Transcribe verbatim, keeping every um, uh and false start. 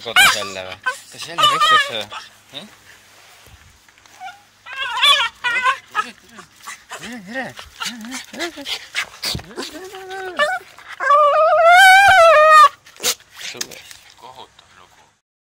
kodus jälle või? kas jälle pestakse või? tere, tere! Sulle